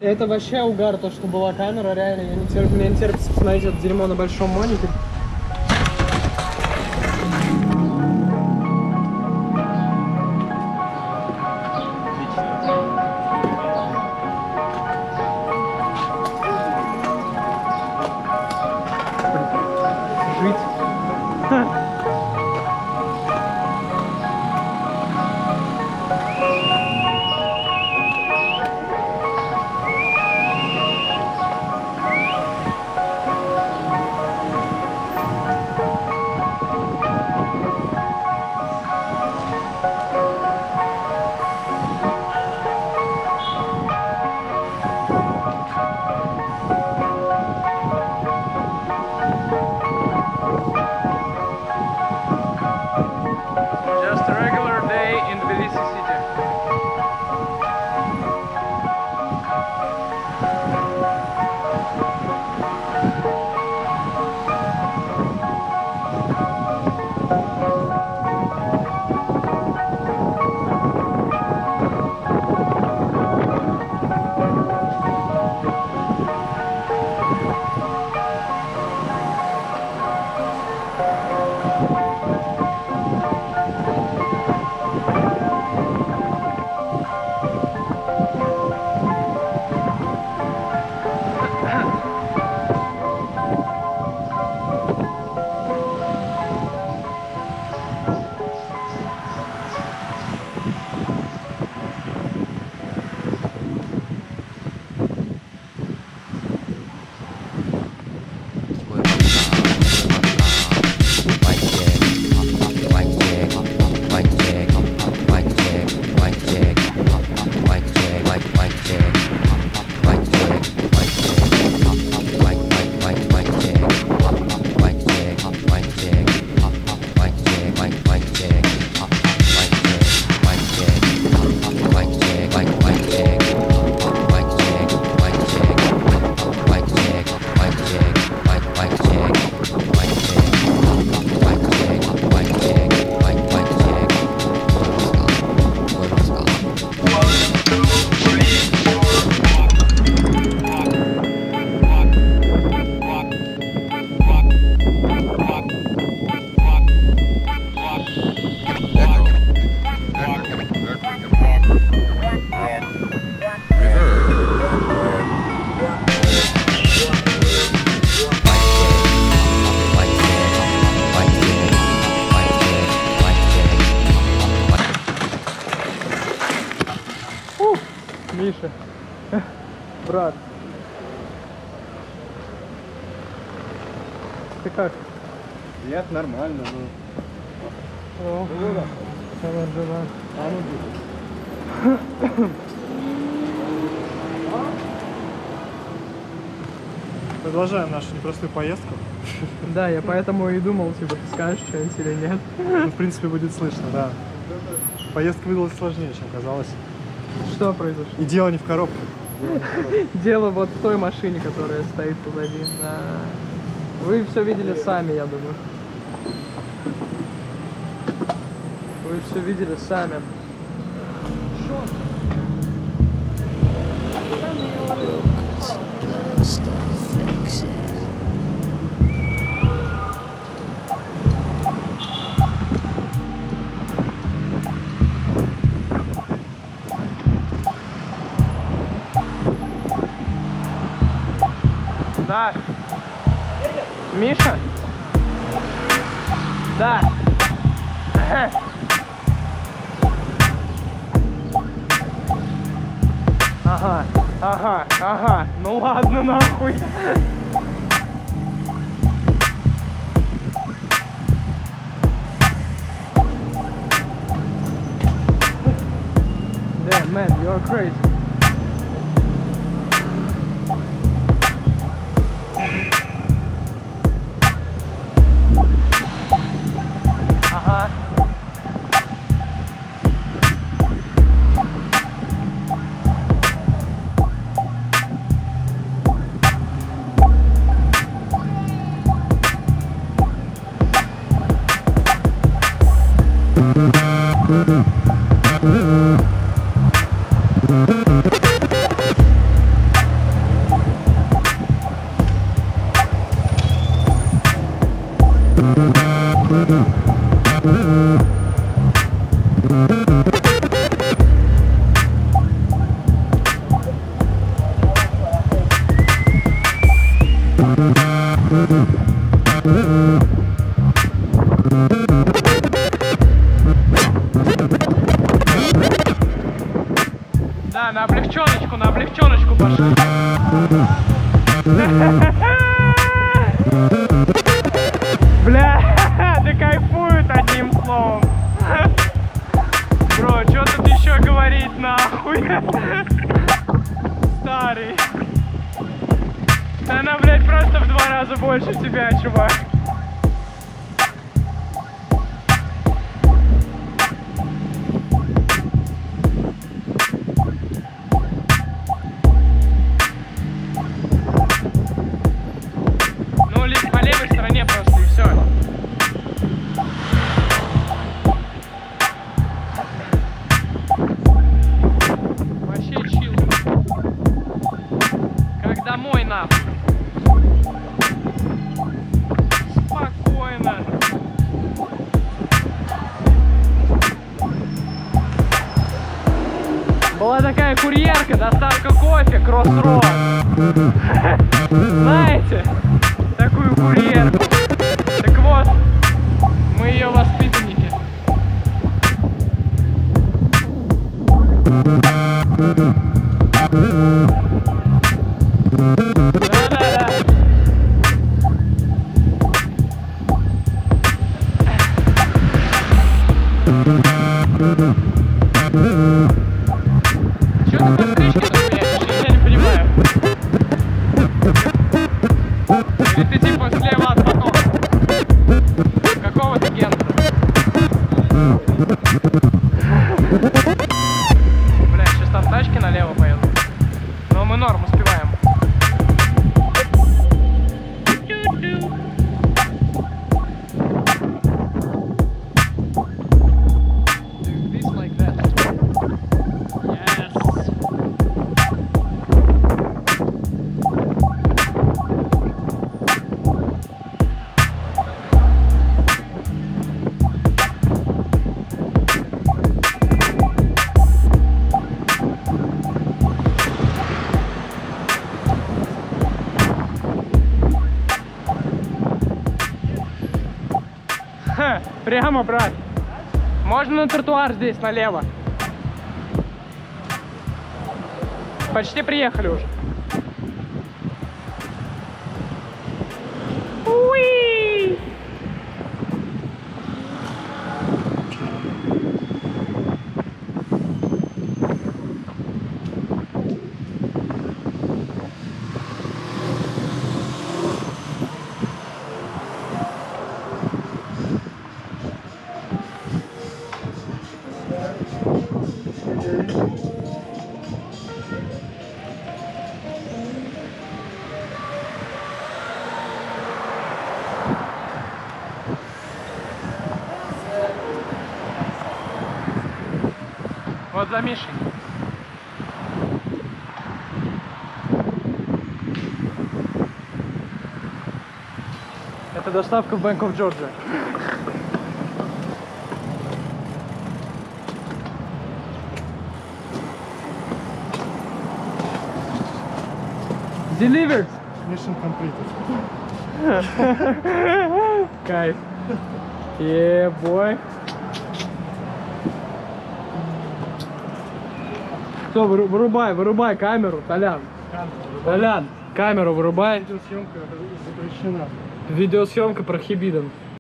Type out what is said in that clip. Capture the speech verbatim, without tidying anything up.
Это вообще угар, то, что была камера, реально. Я не терп... Мне не терпится посмотреть это дерьмо на большом мониторе. Миша, брат, ты как? Я нормально, ну. О, самое жива. А ну продолжаем нашу непростую поездку. Да, я поэтому и думал, типа, ты скажешь что-нибудь или нет. Ну, в принципе, будет слышно, да. Поездка выдалась сложнее, чем казалось. Что произошло? И дело не в коробке. Дело вот в той машине, которая стоит позади. Да. Вы все видели сами, я думаю. Вы все видели сами. Да. Миша? Да. Ага. Ага, ага, ага. Ну ладно, нахуй. Damn, man, you're crazy. Mm-hmm. Да, на облегченочку, на облегченочку пошли. Бля, да кайфуют одним словом. Бро, что тут еще говорить нахуй? Старый. Она, блядь, просто в два раза больше тебя, чувак. Ну, лишь по левой стороне просто, и все. Вообще чил. Как домой, нахуй. Спокойно. Была такая курьерка, доставка кофе, Кроссроад. Знаете, такую курьерку. Так вот, мы ее воспитанники. Да-да-да. Чё ты по встречке нахуячишь? Я не понимаю. Или ты типа слева от потока? Какого ты гена? Бля, сейчас там тачки налево поедут. Но мы норм успеваем. Ха, прямо, брат. Можно на тротуар здесь, налево. Почти приехали уже. Уи! Вот за Мишей. Это доставка в Bank of Georgia. Delivered. Mission completed. Кайф. Yeah, boy. Все, вырубай, вырубай камеру, Толян. Толян, камеру вырубай. Видеосъемка запрещена. Видеосъемка прохибиден.